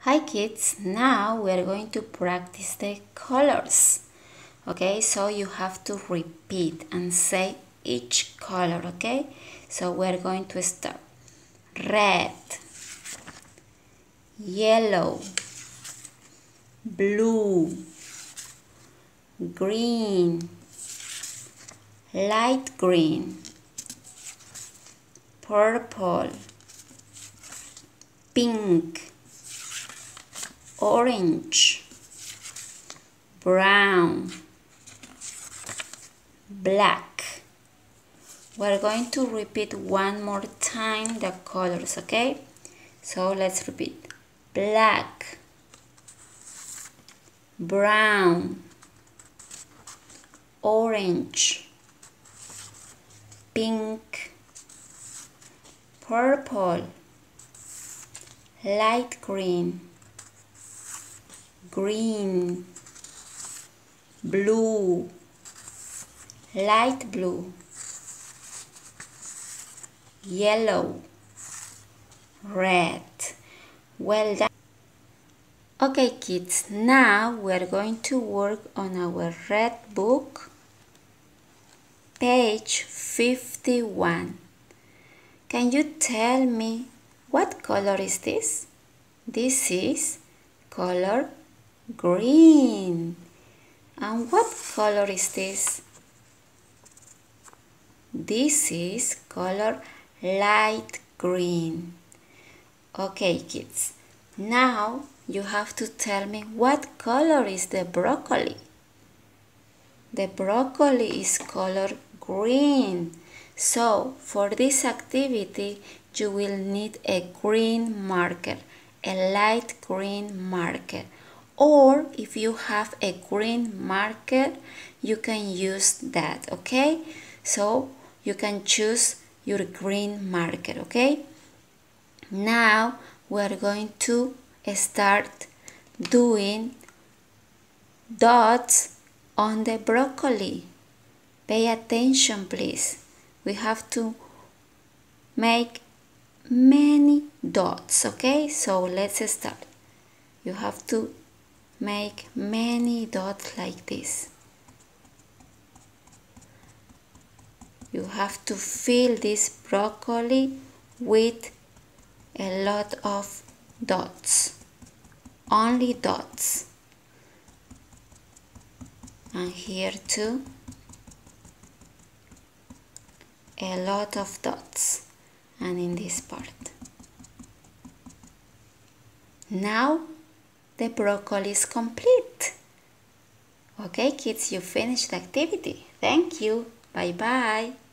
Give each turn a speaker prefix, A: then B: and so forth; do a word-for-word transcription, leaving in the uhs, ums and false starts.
A: Hi kids, now we are going to practice the colors. Okay, so you have to repeat and say each color, okay? So we're going to start. Red, yellow, blue, green, light green, purple, pink, orange, brown, black. We're going to repeat one more time the colors, okay? So let's repeat. Black, brown, orange, pink, purple, light green, green, blue, light blue, yellow, red. Well done. Okay kids, now we are going to work on our red book, page fifty-one. Can you tell me what color is this? This is color green. And what color is this? This is color light green. Okay kids, now you have to tell me what color is the broccoli. The broccoli is color green. So for this activity you will need a green marker, a light green marker. Or if you have a green marker, you can use that, okay? So you can choose your green marker, okay? Now we are going to start doing dots on the broccoli. Pay attention, please. We have to make many dots, okay? So let's start. You have to make many dots like this. You have to fill this broccoli with a lot of dots, only dots. And here too, a lot of dots, and in this part. Now the broccoli is complete. Okay kids, you finished the activity. Thank you. Bye bye.